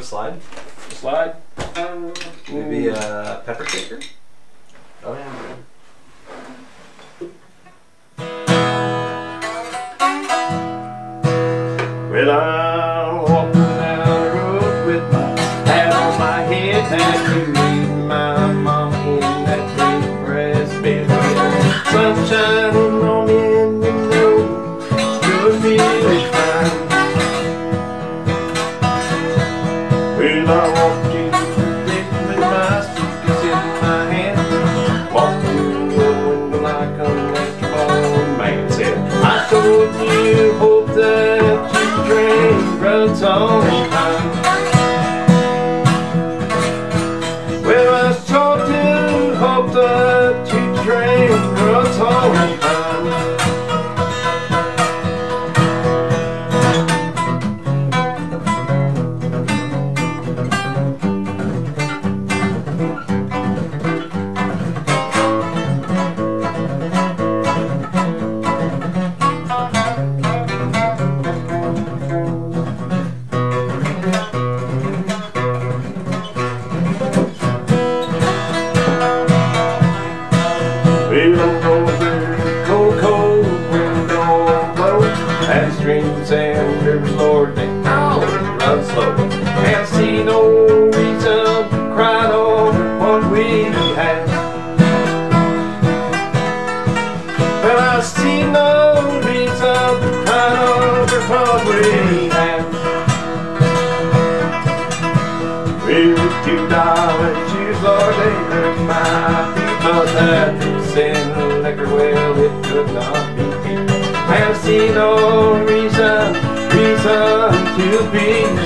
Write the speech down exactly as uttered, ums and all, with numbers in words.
a slide? A slide? Maybe a pepper shaker? Oh yeah. Well, I'm walking down the road with my hat on my head, tattooing my mama in that big brass bed. Sun shining on me and you know sure feeling fine. Well, I walked in the gate with my suitcase in my hand, walking through the window like a natural old man said, I told you, hope that you train runs on time. Well, I was told to hope that you train runs on time. Well, I'm going through cold, cold window blow, and streams and rivers, Lord, they all run slow. Can't see no reason to cry over what we have. Well, I see no reason to cry over what we have. Well, with two dollar shoes, Lord, they hurt my feet, but that sin liquor, well, it could not be beat. I see no reason, reason to be